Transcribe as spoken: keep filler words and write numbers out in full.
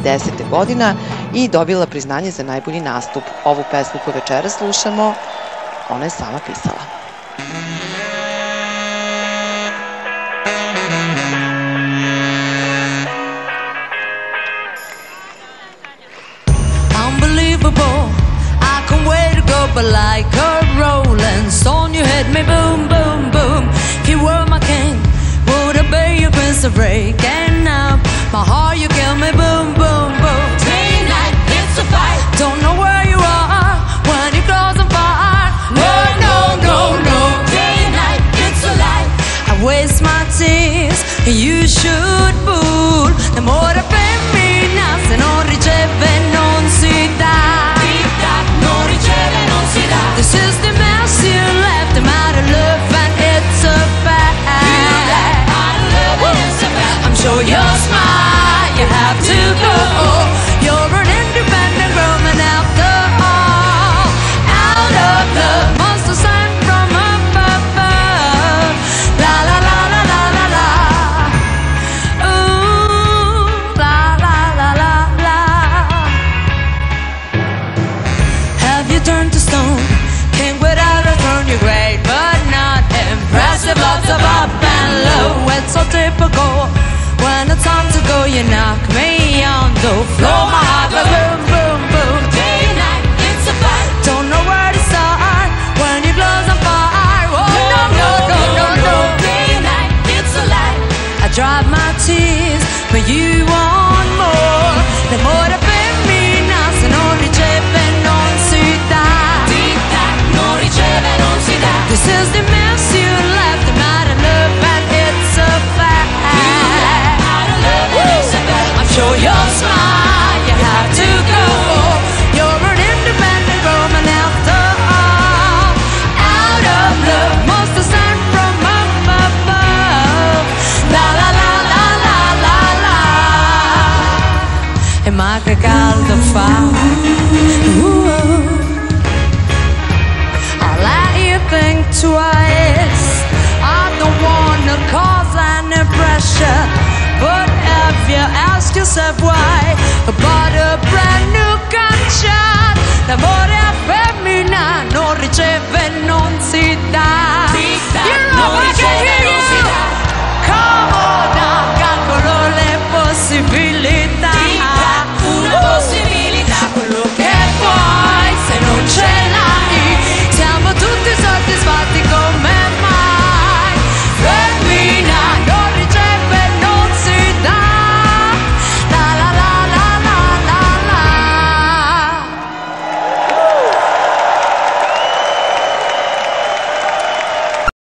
desete godina i dobila priznanje za najbolji nastup. Ovu pesmu koju večera slušamo, ona je sama pisala. I can't wait to go, but like a rolling stone, you hit me boom, boom, boom. If you were my king, would I be your prince of breaking up my heart? You kill me boom, boom, boom. Day and night, it's a fight. Don't know where you are when your clothes on fire. No, no, no, no. Day and night, it's a lie. I waste my tears, you should fool. L'amore per me nasce, non riceve, non si dà. This is the mess you left. I'm out of love and it's a fact. I'm sure you're smart, you have to go. You're an independent woman after all. Out of love, must have sent from above. La la la la la la la. Ooh, la la la la la. Have you turned to stone? King without a throne, you're great but not impressive. Lots of up and low, it's so typical. When it's time to go, you knock me on the floor. My heart goes boom, boom, boom. Day and night, it's a fight. Don't know where to start when your clothes on fire. Oh no, no, no, no, no. Day and night, it's a lie. I dry my tears, but you want more. L'amore per me nasce, non riceve, non si dà. This is the mess you left. I'm out of love and it's a fact. I'm sure you're smart, you have to go. You're an independent woman after all. Out of love, must have sent from above. La la la la la la la. E ma che caldo fa. Ooh. Think twice. I don't wanna cause any pressure, but if you ask yourself why, about a brand new gunshot. L'amore femmina non riceve, non si dà. You know I can hear